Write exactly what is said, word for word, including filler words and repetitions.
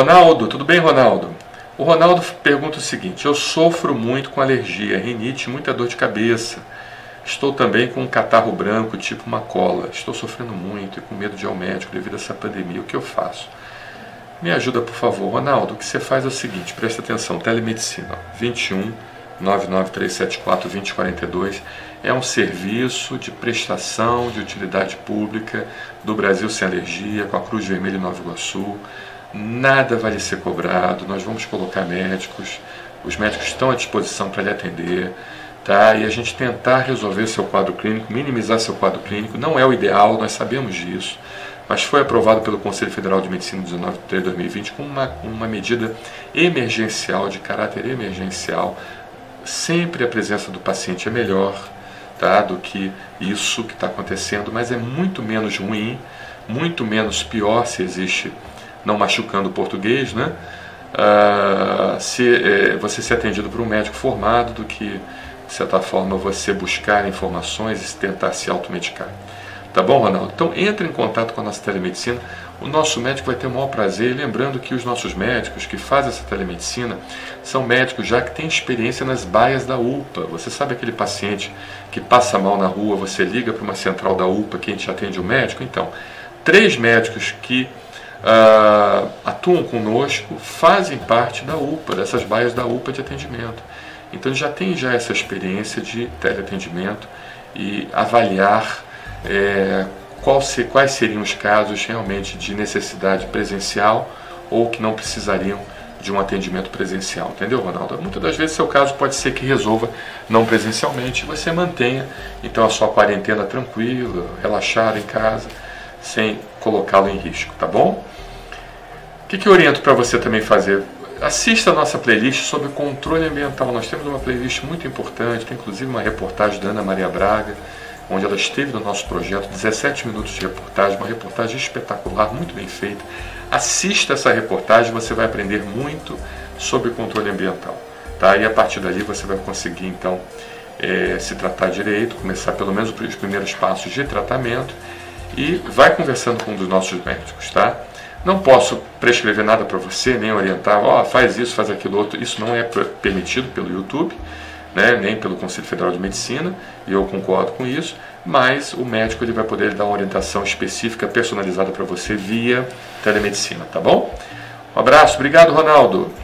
Ronaldo, tudo bem, Ronaldo? O Ronaldo pergunta o seguinte: eu sofro muito com alergia, rinite, muita dor de cabeça. Estou também com um catarro branco, tipo uma cola. Estou sofrendo muito e com medo de ir ao médico devido a essa pandemia. O que eu faço? Me ajuda, por favor. Ronaldo, o que você faz é o seguinte, presta atenção, telemedicina, vinte e um, nove nove três sete quatro, dois zero quatro dois, é um serviço de prestação de utilidade pública do Brasil Sem Alergia, com a Cruz Vermelha em Nova Iguaçu. Nada vai lhe ser cobrado, nós vamos colocar médicos, os médicos estão à disposição para lhe atender, tá? E a gente tentar resolver seu quadro clínico, minimizar seu quadro clínico, não é o ideal, nós sabemos disso, mas foi aprovado pelo Conselho Federal de Medicina dezenove de três de dois mil e vinte com uma, uma medida emergencial, de caráter emergencial. Sempre a presença do paciente é melhor, tá, do que isso que está acontecendo, mas é muito menos ruim, muito menos pior, se existe, não machucando o português, né, uh, se é, você ser atendido por um médico formado, do que, de certa forma, você buscar informações e tentar se automedicar. Tá bom, Ronaldo? Então entre em contato com a nossa telemedicina, o nosso médico vai ter o maior prazer, lembrando que os nossos médicos que fazem essa telemedicina são médicos já que têm experiência nas baias da U P A. Você sabe aquele paciente que passa mal na rua, você liga para uma central da U P A que a gente atende o médico? Então, três médicos que uh, atuam conosco fazem parte da U P A, dessas baias da U P A de atendimento. Então já tem já essa experiência de teleatendimento e avaliar É, qual se, quais seriam os casos realmente de necessidade presencial ou que não precisariam de um atendimento presencial, entendeu, Ronaldo? Muitas das vezes seu caso pode ser que resolva não presencialmente e você mantenha então a sua quarentena tranquila, relaxada em casa, sem colocá-lo em risco, tá bom? O que, que eu oriento para você também fazer? Assista a nossa playlist sobre controle ambiental. Nós temos uma playlist muito importante, tem inclusive uma reportagem da Ana Maria Braga, onde ela esteve no nosso projeto, dezessete minutos de reportagem, uma reportagem espetacular, muito bem feita. Assista essa reportagem, você vai aprender muito sobre controle ambiental, tá? E a partir dali você vai conseguir, então, é, se tratar direito, começar pelo menos os primeiros passos de tratamento e vai conversando com um dos nossos médicos, tá? Não posso prescrever nada para você, nem orientar, ó, oh, faz isso, faz aquilo outro, isso não é permitido pelo YouTube, né, nem pelo Conselho Federal de Medicina, e eu concordo com isso, mas o médico ele vai poder dar uma orientação específica, personalizada para você via telemedicina, tá bom? Um abraço, obrigado, Ronaldo.